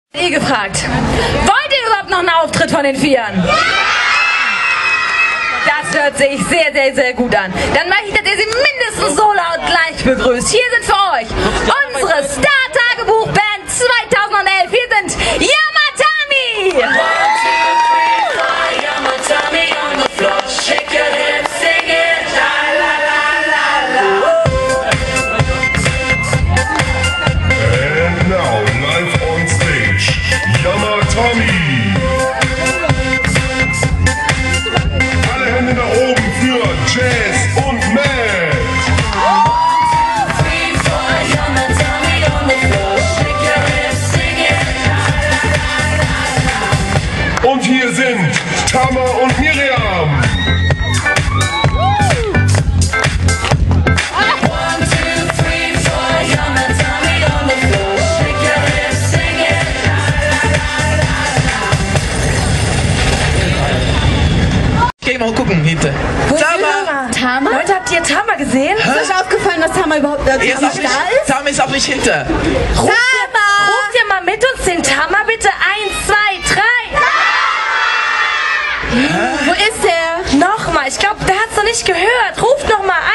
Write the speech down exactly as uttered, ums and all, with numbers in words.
Eh gefragt. Wollt ihr überhaupt noch einen Auftritt von den Vieren? Ja! Das hört sich sehr, sehr, sehr gut an. Dann möchte ich, dass ihr sie mindestens so laut gleich begrüßt. Hier sind für euch unsere Star-Tagebuch-Band zweitausendelf. Hier sind Yamatami! Alle Hände nach oben für Jazz und Matt. Und hier sind Tama und Miriam. Geh mal gucken, hinter. Tama! Tama? Leute, habt ihr Tama gesehen? Ist euch aufgefallen, dass Tama überhaupt äh, Er ist nicht auch da nicht, ist? Tama ist auch nicht hinter. Ruft ihr, ruft ihr mal mit uns den Tama bitte? Eins, zwei, drei! Wo ist er? Nochmal, ich glaube, der hat's noch nicht gehört. Ruft nochmal